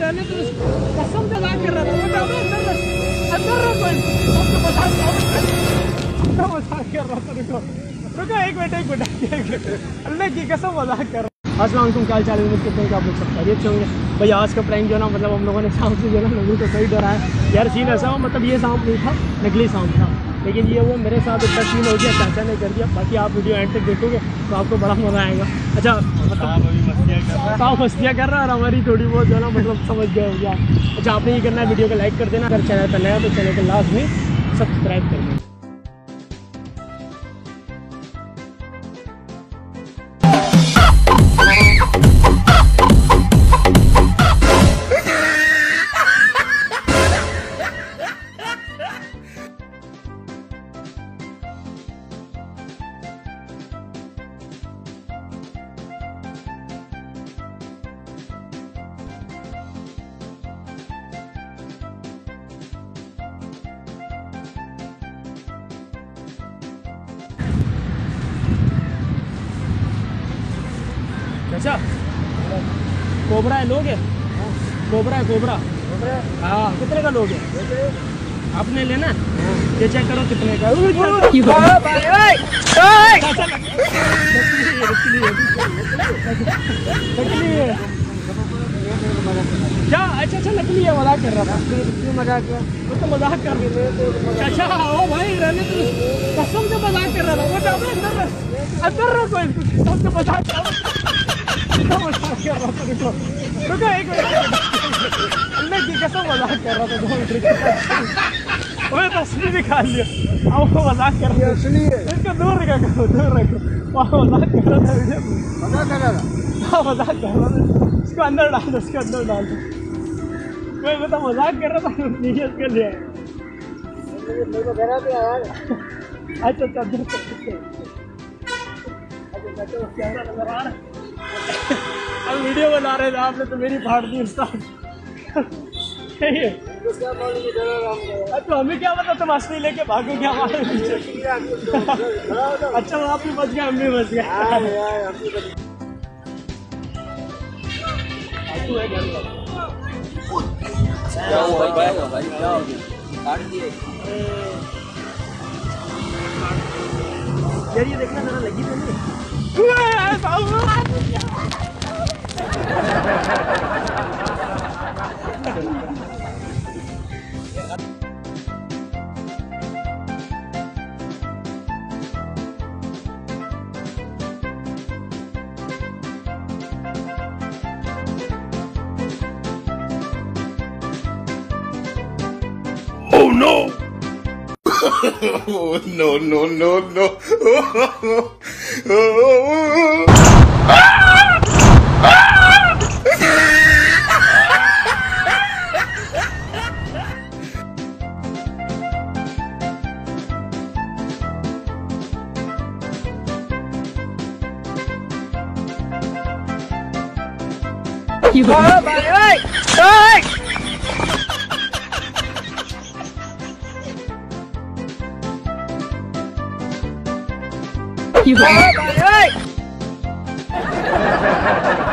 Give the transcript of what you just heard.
रहने तो कसम से बात कर रहा था। मजाक कर रहा था। रुको एक मिनट अल्लाह की कसम मजाक कर रहा। अस्सलाम वालेकुम, क्या चाल है? कितने का आप लोग सब खैरियत से होंगे। भाई आज का प्रैंक जो है ना, मतलब हम लोगों ने सांप से जो है ना लोगों को सही डराया यार। सीन ऐसा हो, मतलब ये सांप नहीं था, नकली सांप था, लेकिन ये वो मेरे साथ इतना सीन हो गया, चाचा ने कर दिया। बाकी आप वीडियो एंड तक देखोगे तो आपको बड़ा मज़ा आएगा। अच्छा मतलब सांप मस्तियाँ कर रहा है और हमारी थोड़ी बहुत जो है ना मतलब समझ गए हो गया। अच्छा आपने ये करना है, वीडियो को लाइक कर देना, अगर चैनल पर नया तो चैनल को लास्ट में सब्सक्राइब कर देना। अच्छा कोबरा है, लोग है? कोबरा है, कोबरा। हाँ कितने का लोग है? आपने लेना? ये चेक करो कितने का। क्या? अच्छा अच्छा नकली है, मजाक कर रहा था। मजाक वो तो मजाक कर रहे थे। अच्छा ओ भाई रहने तो कसम से मजाक कर रहा था। वो अंदर रखो इसको, कसम से मजाक कर रहा था। रुको एक मिनट अल्लाह की कसम मजाक कर रहा था। 2 मिनट तस्वीर भी खा लिया। अब वो मजाक कर रहा है, इसको दूर रखो, दूर रखो। मजाक कर रहा था, मजाक कर रहा था। हाँ मजाक कर रहा था, इसको अंदर डाल दो, इसके अंदर डाल दो। मैं तो मजाक कर रहा था, नीचे कर लिया। अच्छा अच्छा कैमरा नजर आ रहा है। अब वीडियो बना रहे थे, आपने तो मेरी फाड़ दी स्टार्ट। तो हमें क्या पता तुम असली लेके भागो क्या हमारे पीछे। अच्छा आप भी बच गए, हम भी बच गए। यार ये देखना जरा, लगी तो नहीं? Oh no! Oh, no, no, no, no. You